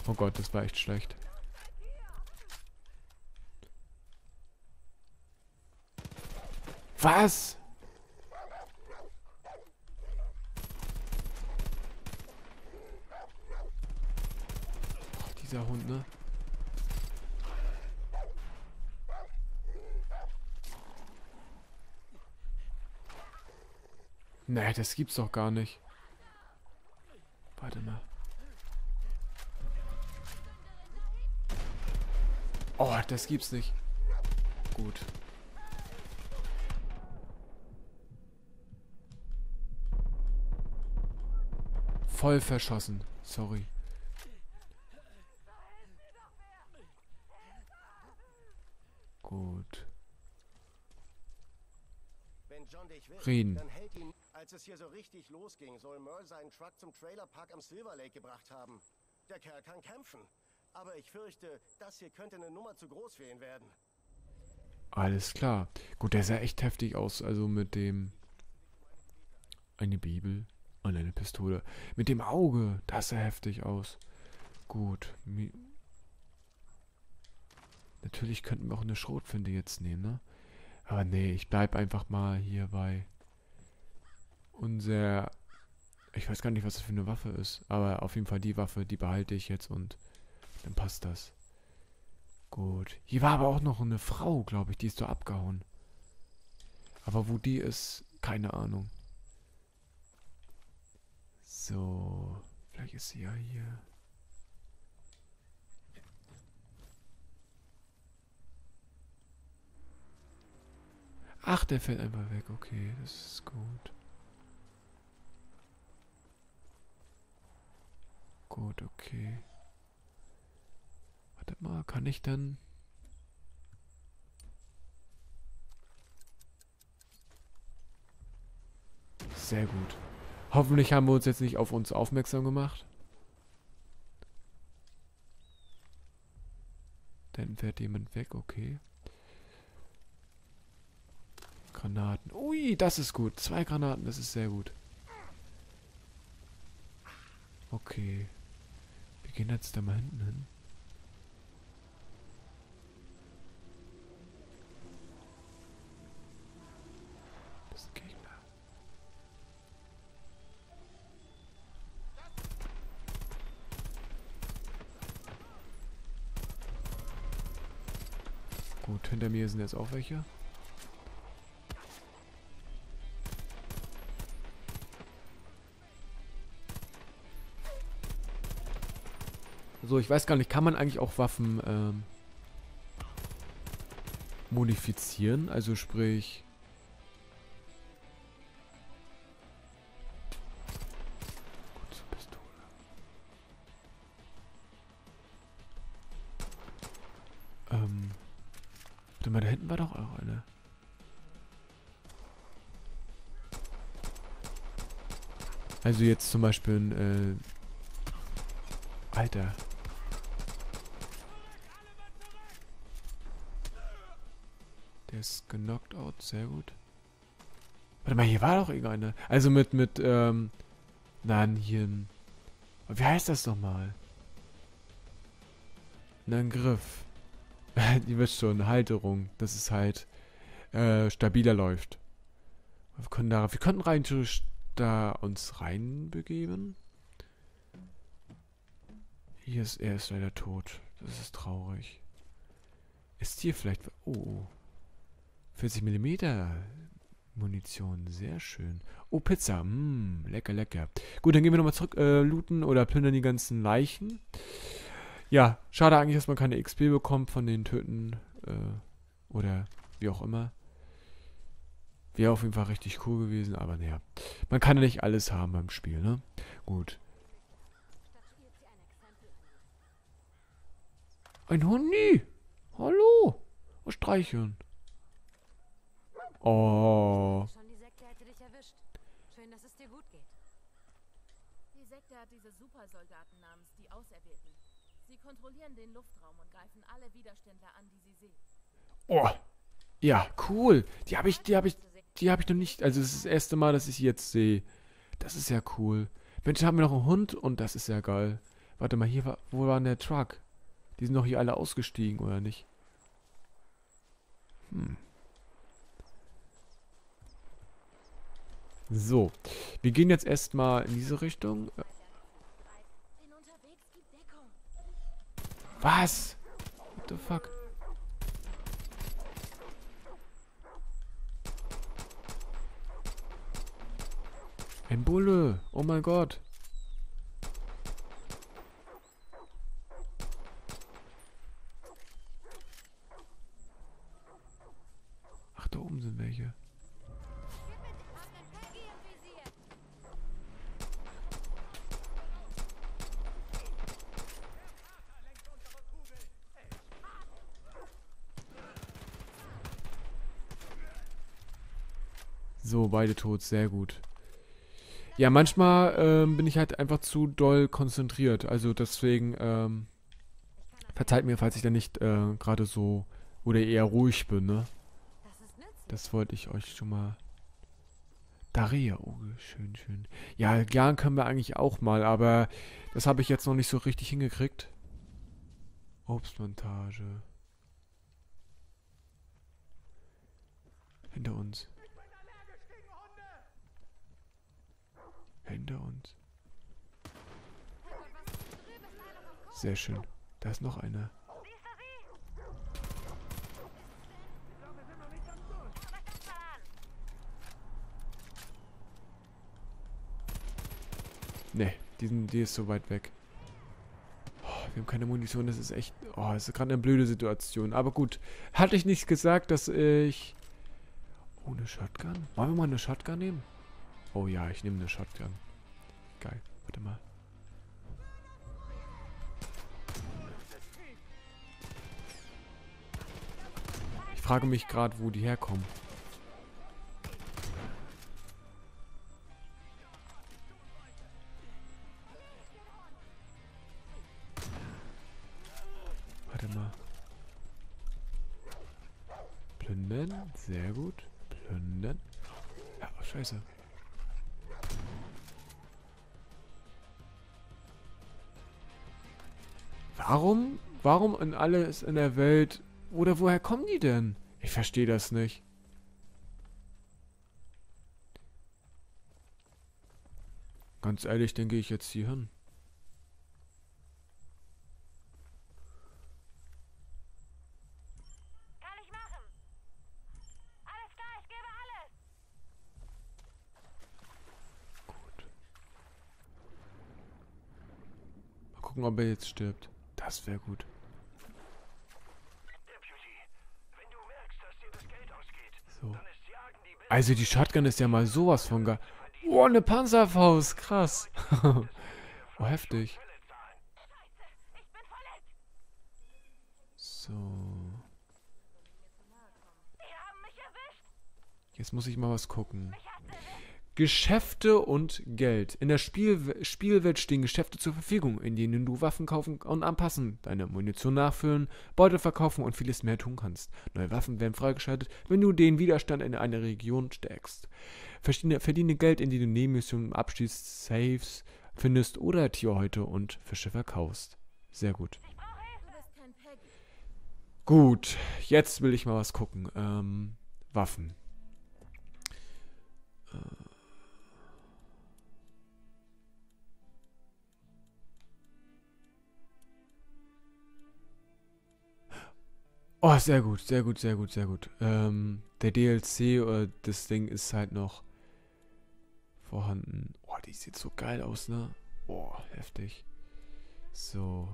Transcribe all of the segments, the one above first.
Oh Gott, das war echt schlecht. Was? Ach, dieser Hund, ne? Nee, das gibt's doch gar nicht. Warte mal. Oh, das gibt's nicht. Gut. Voll verschossen. Sorry. Gut. Wenn John dich will, Reden. dann hält ihn. Als es hier so richtig losging, soll Merle seinen Truck zum Trailerpark am Silver Lake gebracht haben. Der Kerl kann kämpfen. Aber ich fürchte, das hier könnte eine Nummer zu groß für ihn werden. Alles klar. Gut, der sah echt heftig aus. Also mit dem... Eine Bibel und eine Pistole. Mit dem Auge. Das sah heftig aus. Gut. Natürlich könnten wir auch eine Schrotflinte jetzt nehmen, ne? Aber nee, ich bleib einfach mal hier bei unser... Ich weiß gar nicht, was das für eine Waffe ist. Aber auf jeden Fall die Waffe, die behalte ich jetzt und dann passt das. Gut. Hier war aber auch noch eine Frau, glaube ich. Die ist so abgehauen. Aber wo die ist, keine Ahnung. So. Vielleicht ist sie ja hier. Ach, der fällt einfach weg. Okay, das ist gut. Gut, okay. Warte mal, kann ich dann... Sehr gut. Hoffentlich haben wir uns jetzt nicht auf uns aufmerksam gemacht. Dann fährt jemand weg, okay. Granaten. Ui, das ist gut. 2 Granaten, das ist sehr gut. Okay. Wir gehen jetzt da mal hinten hin. Das ist ein Gegner. Gut, hinter mir sind jetzt auch welche. So, ich weiß gar nicht, kann man eigentlich auch Waffen modifizieren? Also sprich... Gut, zur Pistole. Warte mal, da hinten war doch auch eine. Also jetzt zum Beispiel ein, Alter. Der ist genockt out, sehr gut. Warte mal, hier war doch irgendeine. Also nein, hier ein... Wie heißt das nochmal? Ein Griff. Ihr wisst schon, Halterung. Dass es halt stabiler läuft. Wir könnten rein theoretisch da uns reinbegeben. Er ist leider tot. Das ist traurig. Ist hier vielleicht... Oh. 40 mm Munition. Sehr schön. Oh, Pizza. Lecker, lecker. Gut, dann gehen wir nochmal zurück, looten oder plündern die ganzen Leichen. Ja, schade eigentlich, dass man keine XP bekommt von den Töten. Oder wie auch immer. Wäre auf jeden Fall richtig cool gewesen, aber naja. Man kann ja nicht alles haben beim Spiel, ne? Gut. Ein Hundi! Hallo! Was streicheln? Oh. Schon die Sekte hätte dich erwischt. Schön, dass es dir gut geht. Die Sekte hat diese Supersoldaten namens die Auserwählten. Sie kontrollieren den Luftraum und greifen alle Widerständler an, die sie sehen. Oh. Ja, cool. Die habe ich noch nicht. Also das ist das erste Mal, dass ich sie jetzt sehe. Das ist ja cool. Mensch, haben wir noch einen Hund und das ist ja geil. Warte mal, hier war... Wo war denn der Truck? Die sind doch hier alle ausgestiegen, oder nicht? So. Wir gehen jetzt erstmal in diese Richtung. Bin unterwegs, gib Deckung. Was? What the fuck? Ein Bulle. Oh mein Gott. Ach, da oben sind welche. So, beide tot. Sehr gut. Ja, manchmal bin ich halt einfach zu doll konzentriert. Also deswegen, verzeiht mir, falls ich da nicht gerade so oder eher ruhig bin, ne? Das ist nützlich. Das wollte ich euch schon mal... Daria, oh, schön, schön. Ja, gern können wir eigentlich auch mal, aber das habe ich jetzt noch nicht so richtig hingekriegt. Obstplantage. Hinter uns. Hinter uns. Sehr schön. Da ist noch einer. Ne, die ist so weit weg. Oh, wir haben keine Munition, das ist echt... Oh, das ist gerade eine blöde Situation. Aber gut, hatte ich nicht gesagt, dass ich... Oh, eine Shotgun? Wollen wir mal eine Shotgun nehmen? Oh ja, ich nehme eine Shotgun. Geil, warte mal. Ich frage mich gerade, wo die herkommen. Warte mal. Plündern, sehr gut. Plündern. Ja, oh, scheiße. Warum in alles in der Welt... Oder woher kommen die denn? Ich verstehe das nicht. Ganz ehrlich, dann gehe ich jetzt hier hin. Kann ich machen. Alles klar, ich gebe alles. Gut. Mal gucken, ob er jetzt stirbt. Das wäre gut. So. Also die Shotgun ist ja mal sowas von geil. Oh, eine Panzerfaust. Krass. Oh, heftig. So. Jetzt muss ich mal was gucken. Geschäfte und Geld. In der Spielwelt stehen Geschäfte zur Verfügung, in denen du Waffen kaufen und anpassen, deine Munition nachfüllen, Beute verkaufen und vieles mehr tun kannst. Neue Waffen werden freigeschaltet, wenn du den Widerstand in einer Region stärkst. Verdiene Geld, indem du Nebenmissionen abschließt, Saves findest oder Tierhäute und Fische verkaufst. Sehr gut. Du bist kein Peggy. Gut, jetzt will ich mal was gucken. Waffen. Oh, sehr gut, sehr gut, sehr gut, sehr gut. Der DLC oder das Ding ist halt noch vorhanden. Oh, die sieht so geil aus, ne? Oh, heftig. So.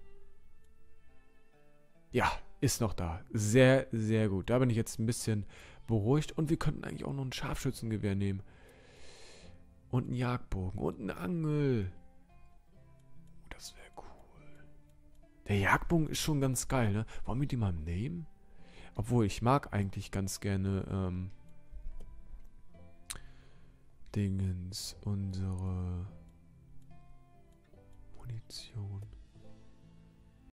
Ja, ist noch da. Sehr, sehr gut. Da bin ich jetzt ein bisschen beruhigt. Und wir könnten eigentlich auch noch ein Scharfschützengewehr nehmen. Und einen Jagdbogen. Und eine Angel. Oh, das wäre cool. Der Jagdbogen ist schon ganz geil, ne? Wollen wir die mal nehmen? Obwohl, ich mag eigentlich ganz gerne, Dingens, unsere Munition.